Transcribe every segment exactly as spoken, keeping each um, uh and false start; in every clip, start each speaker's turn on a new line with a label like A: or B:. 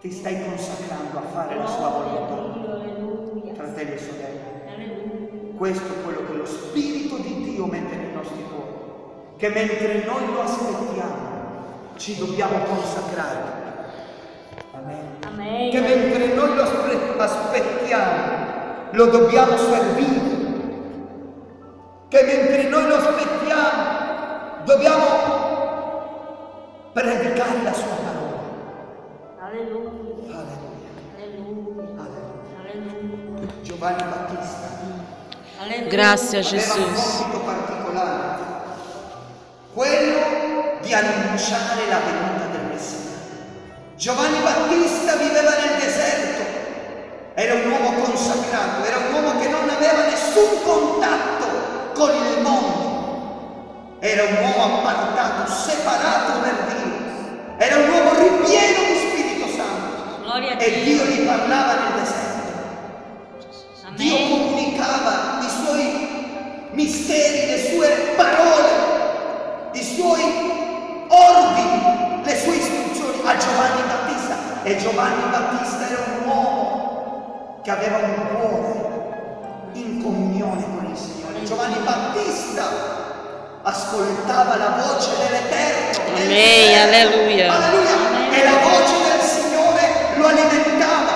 A: Ti stai consacrando a fare la sua volontà. Fratelli e sorelle, questo è quello che lo Spirito di Dio mette nei nostri cuori, che mentre noi lo aspettiamo ci dobbiamo consacrare. Amen. Amen. Che mentre noi lo aspettiamo lo dobbiamo servire, che mentre noi lo aspettiamo dobbiamo predicare la sua parola. Alleluia. Alleluia. Alleluia. Giovanni Battista. Alleluia.
B: Grazie a Gesù.
A: Aveva un compito particolare, quello di annunciare la venuta del Messia. Giovanni Battista viveva nel deserto, era un uomo consacrato, era un uomo che non aveva nessun contatto con il mondo, era un uomo appartato, separato per Dio, era un uomo ripieno di Spirito Santo e Dio gli parlava nel deserto. Amen. Dio comunicava i suoi misteri, le sue parole, i suoi ordini, le sue istruzioni a Giovanni Battista. E Giovanni Battista era un uomo che aveva un cuore in comunione con il Signore. Giovanni Battista ascoltava la voce dell'Eterno.
B: Amen, alleluia.
A: Alleluia. E la voce del Signore lo alimentava.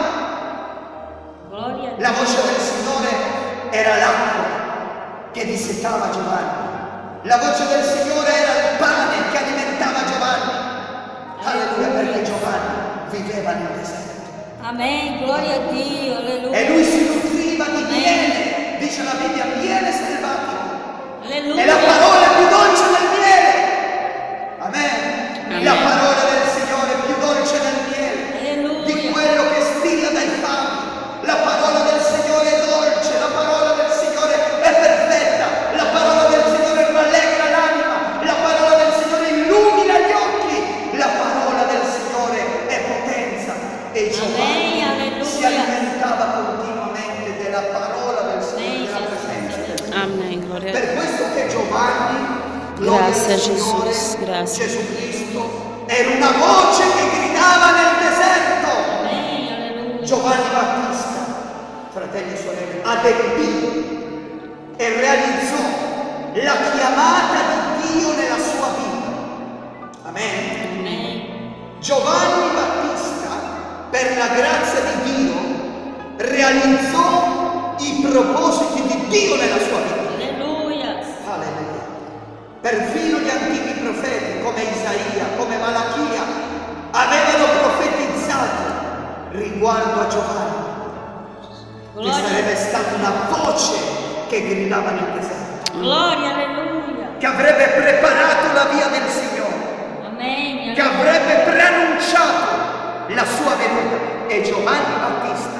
A: La voce del Signore era l'acqua che dissetava Giovanni. La voce del Signore era il pane che alimentava Giovanni. Alleluia, perché Giovanni viveva nel deserto.
C: Amen, gloria a Dio, alleluia.
A: E lui si nutriva di miele, dice la Bibbia, miele selvatico.
C: Alleluia.
A: E la parola è più dolce del miele. Amen.
B: Amen.
A: La parola del Signore è più dolce del miele.
C: Alleluia.
A: Di quello che stilla dai fami. La parola del Signore è dolce, la parola del Signore è perfetta, la parola del Signore rallegra l'anima, la parola del Signore illumina gli occhi, la parola del Signore è potenza. E Giovanni
C: Amen,
A: si alimentava continuamente della parola del Signore, della presenza del Signore.
B: Amen, gloria a Dio.
A: Per questo che Giovanni,
B: Grazie,
A: al Signore,
B: Gesù, grazie.
A: Gesù Cristo, era una voce che gridava nel deserto.
C: Amen, alleluia.
A: Giovanni Battista, fratelli e sorelle, adempì e realizzò la chiamata di Dio nella sua vita. Amen.
C: Amen.
A: Giovanni Battista, per la grazia di Dio, realizzò i propositi di Dio nella sua vita.
C: Alleluia.
A: Alleluia. Perfino gli antichi profeti come Isaia, come Malachia, avevano profetizzato riguardo a Giovanni, che sarebbe stata una voce che gridava nel deserto,
C: Gloria, alleluia.
A: che avrebbe preparato la via del Signore,
C: Amen.
A: che avrebbe preannunciato la sua venuta. E Giovanni Battista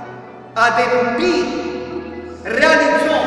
A: adempì, realizzò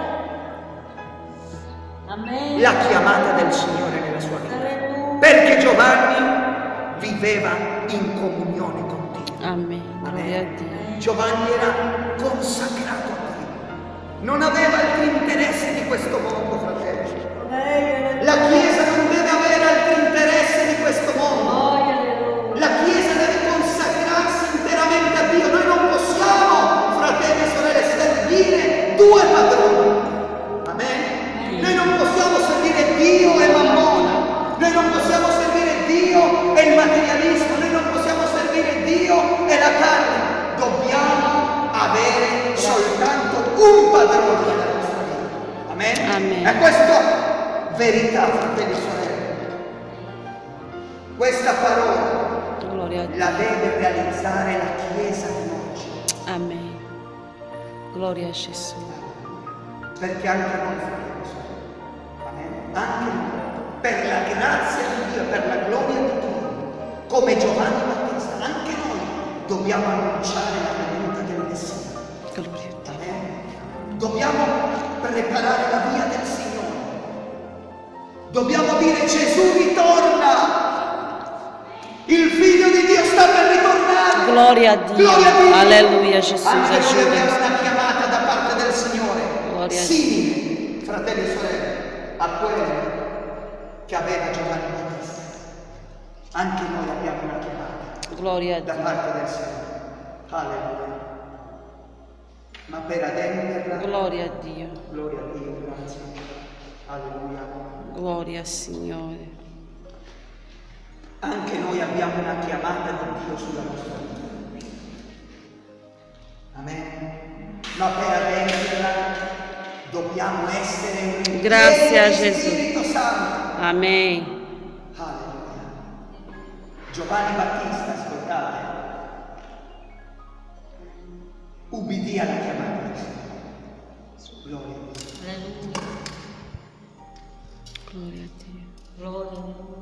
C: Amen.
A: la chiamata del Signore nella sua vita,
C: Alleluia.
A: perché Giovanni viveva in comunione con Dio.
B: Amen, gloria a Dio.
A: Giovanni era consacrato a Dio, non aveva altri interessi di questo mondo, fratelli. La Chiesa non deve avere altri interessi di questo mondo.
C: Gloria, alleluia.
A: La Chiesa deve consacrarsi interamente a Dio. Noi non possiamo, fratelli e sorelle, servire due padroni. Amen? Noi non possiamo servire Dio e Mammona. Noi non possiamo servire Dio e il materialismo. Noi non possiamo servire Dio e la carne. Dobbiamo avere soltanto un padrone nella nostra vita. Amen?
B: Amen.
A: E questo verità, fratelli e sorelle. Questa parola
B: Gloria a Dio.
A: la deve realizzare la Chiesa di oggi,
B: Amen. Gloria a Gesù.
A: perché anche noi, fratelli e sorelle, amen, anche noi, per la grazia di Dio, per la gloria di Dio, come Giovanni Battista, anche noi dobbiamo annunciare la venuta del Messia.
B: Gloria a Dio.
A: Amen. Dobbiamo preparare la via del Signore. Dobbiamo dire: Gesù ritorna. Il Figlio di Dio sta per ritornare.
B: Gloria a Dio.
A: Gloria a Dio.
B: Alleluia, Gesù.
A: Anche noi abbiamo
B: Aiuta.
A: una chiamata da parte del Signore,
B: Gloria a
A: simile, fratelli e sorelle, a quella che aveva Giovanni Battista. Anche noi abbiamo una chiamata.
B: Gloria a
A: da
B: Dio.
A: parte del Signore. Alleluia. Ma per adempierla,
B: Gloria a Dio.
A: gloria a Dio, grazie. Alleluia.
B: Gloria al Signore.
A: Anche noi abbiamo una chiamata di Dio sulla nostra vita. Amen. Ma per adempierla dobbiamo essere un
B: Grazie a
A: pieni di
B: Gesù.
A: Spirito Santo.
B: Amen.
A: Alleluia. Giovanni Battista, ascoltate, ubbidì alla chiamata del Signore. Gloria a Dio.
C: Alleluia.
B: Gloria a Dio.
C: Gloria.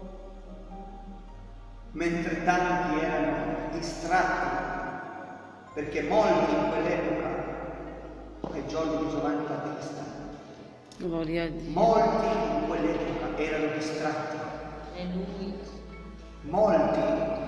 A: Mentre tanti erano distratti, perché molti in quell'epoca, ai giorni di Giovanni Battista,
B: Gloria a Dio.
A: molti in quell'epoca erano distratti,
C: Alleluia.
A: molti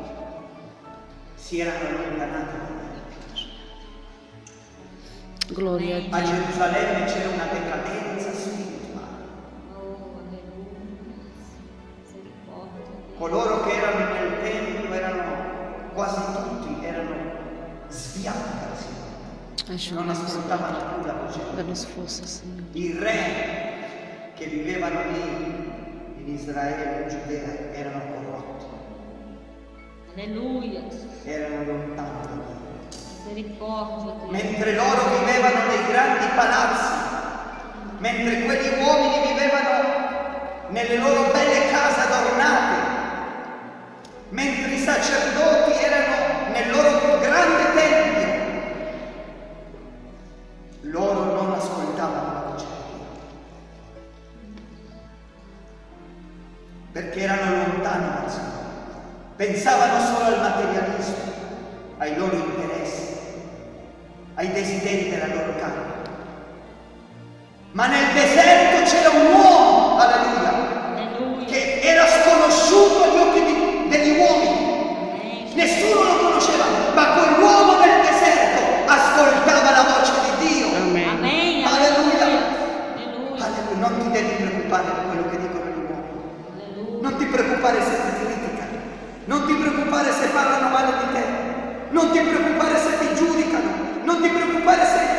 A: si erano allontanati da Dio.
B: Gloria a
A: A
B: Dio.
A: Gerusalemme c'era una decadenza spirituale.
C: Oh, alleluia. Misericordia.
A: Coloro che erano nel tempio erano quasi tutti, erano sviati dal Signore. Non
B: Asciugami
A: ascoltavano più la voce di
B: per lo
A: Dio.
B: sforzo, Signore.
A: I re che vivevano lì in Israele, in Giudea, erano corrotti,
C: Alleluia.
A: erano lontani da Dio.
C: Misericordia. Dio.
A: Mentre loro vivevano nei grandi palazzi, mentre quegli uomini vivevano nelle loro belle case adornate, mentre i sacerdoti erano nel loro grande tempio, loro non ascoltavano la voce di Dio, perché erano lontani dal Signore, pensavano solo al materialismo, ai loro interessi, ai desideri della loro carne. Ma nel deserto c'era un uomo, alleluia,
C: Alleluia.
A: che era sconosciuto agli occhi di- degli uomini.
C: Amen.
A: Nessuno lo conosceva, ma quell'uomo nel deserto ascoltava la voce di Dio.
B: Amen.
C: Amen.
A: Alleluia.
C: Alleluia.
A: Alleluia. Non ti devi preoccupare di quello che dicono gli uomini.
C: Alleluia.
A: Non ti preoccupare se ti criticano. Non ti preoccupare se parlano male di te. Non ti preoccupare se ti giudicano. Non ti preoccupare se